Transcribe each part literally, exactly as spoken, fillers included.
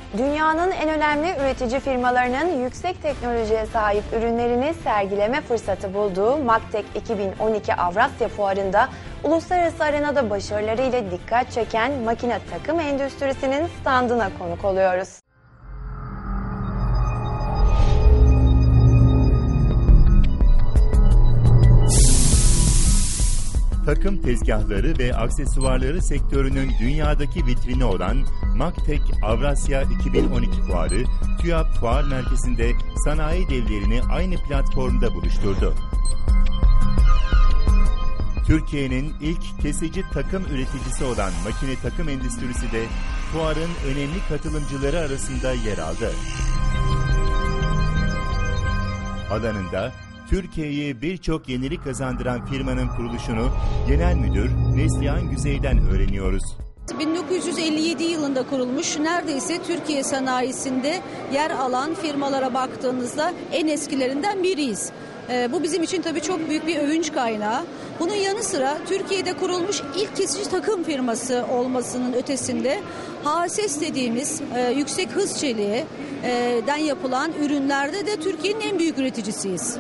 Dünyanın en önemli üretici firmalarının yüksek teknolojiye sahip ürünlerini sergileme fırsatı bulduğu MAKTEK iki bin on iki Avrasya Fuarı'nda uluslararası arenada başarılarıyla dikkat çeken makine takım endüstrisinin standına konuk oluyoruz. Takım tezgahları ve aksesuarları sektörünün dünyadaki vitrini olan MAKTEK Avrasya iki bin on iki Fuarı, TÜYAP Fuar Merkezi'nde sanayi devlerini aynı platformda buluşturdu. Türkiye'nin ilk kesici takım üreticisi olan makine takım endüstrisi de fuarın önemli katılımcıları arasında yer aldı. Alanında Türkiye'yi birçok yenilik kazandıran firmanın kuruluşunu Genel Müdür Neslihan Güzey'den öğreniyoruz. bin dokuz yüz elli yedi yılında kurulmuş, neredeyse Türkiye sanayisinde yer alan firmalara baktığınızda en eskilerinden biriyiz. Ee, bu bizim için tabii çok büyük bir övünç kaynağı. Bunun yanı sıra Türkiye'de kurulmuş ilk kesici takım firması olmasının ötesinde H S S dediğimiz e, yüksek hız çeliğinden yapılan ürünlerde de Türkiye'nin en büyük üreticisiyiz.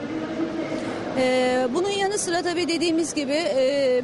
Ee, bunun yanı sıra tabii dediğimiz gibi e,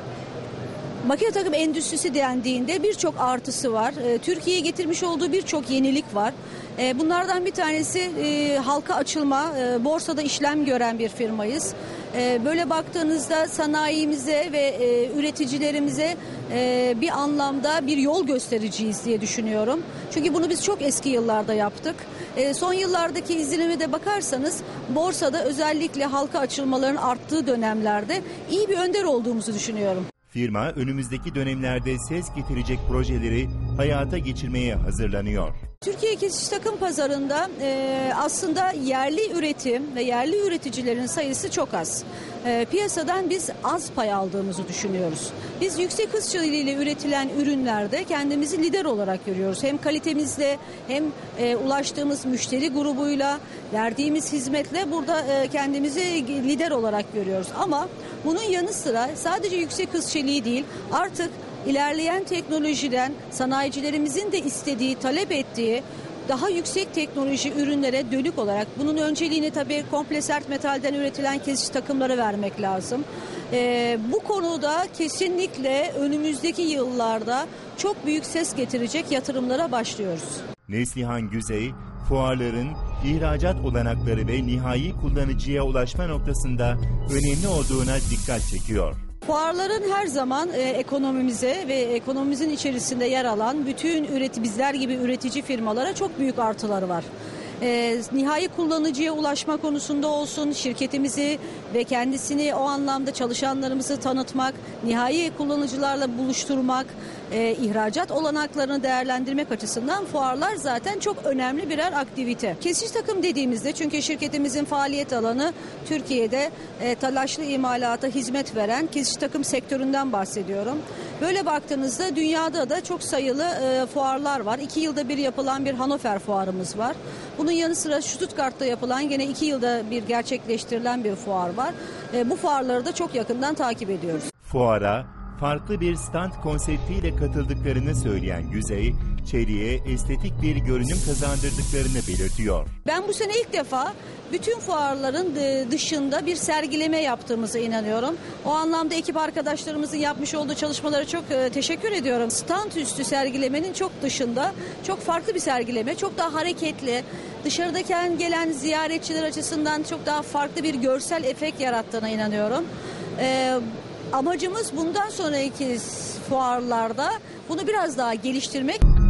makine takım endüstrisi dendiğinde birçok artısı var. E, Türkiye'ye getirmiş olduğu birçok yenilik var. E, bunlardan bir tanesi e, halka açılma, e, borsada işlem gören bir firmayız. E, böyle baktığınızda sanayimize ve e, üreticilerimize e, bir anlamda bir yol göstericiyiz diye düşünüyorum. Çünkü bunu biz çok eski yıllarda yaptık. E, son yıllardaki izlenime de bakarsanız borsada özellikle halka açılmaların arttığı dönemlerde iyi bir önder olduğumuzu düşünüyorum. Firma önümüzdeki dönemlerde ses getirecek projeleri hayata geçirmeye hazırlanıyor. Türkiye kesici takım pazarında e, aslında yerli üretim ve yerli üreticilerin sayısı çok az. E, piyasadan biz az pay aldığımızı düşünüyoruz. Biz yüksek hız çeliğiyle üretilen ürünlerde kendimizi lider olarak görüyoruz. Hem kalitemizle hem e, ulaştığımız müşteri grubuyla, verdiğimiz hizmetle burada e, kendimizi lider olarak görüyoruz. Ama bunun yanı sıra sadece yüksek hız çeliği değil, artık İlerleyen teknolojiden sanayicilerimizin de istediği, talep ettiği daha yüksek teknoloji ürünlere dönük olarak bunun önceliğini tabii komple sert metalden üretilen kesici takımları vermek lazım. Ee, bu konuda kesinlikle önümüzdeki yıllarda çok büyük ses getirecek yatırımlara başlıyoruz. Neslihan Güzey, fuarların ihracat olanakları ve nihai kullanıcıya ulaşma noktasında önemli olduğuna dikkat çekiyor. Fuarların her zaman e, ekonomimize ve ekonomimizin içerisinde yer alan bütün üreti bizler gibi üretici firmalara çok büyük artıları var. E, nihai kullanıcıya ulaşma konusunda olsun, şirketimizi ve kendisini o anlamda çalışanlarımızı tanıtmak, nihai kullanıcılarla buluşturmak, e, ihracat olanaklarını değerlendirmek açısından fuarlar zaten çok önemli birer aktivite. Kesici takım dediğimizde, çünkü şirketimizin faaliyet alanı Türkiye'de e, talaşlı imalata hizmet veren kesici takım sektöründen bahsediyorum. Böyle baktığınızda dünyada da çok sayılı e, fuarlar var. İki yılda bir yapılan bir Hannover fuarımız var. Bunun yanı sıra Stuttgart'ta yapılan gene iki yılda bir gerçekleştirilen bir fuar var. E, bu fuarları da çok yakından takip ediyoruz. Fuara farklı bir stand konseptiyle katıldıklarını söyleyen Güzey, çeliğe estetik bir görünüm kazandırdıklarını belirtiyor. Ben bu sene ilk defa bütün fuarların dışında bir sergileme yaptığımıza inanıyorum. O anlamda ekip arkadaşlarımızın yapmış olduğu çalışmalara çok teşekkür ediyorum. Stand üstü sergilemenin çok dışında çok farklı bir sergileme, çok daha hareketli, dışarıdaki gelen ziyaretçiler açısından çok daha farklı bir görsel efekt yarattığına inanıyorum. Ee, Amacımız bundan sonraki fuarlarda bunu biraz daha geliştirmek.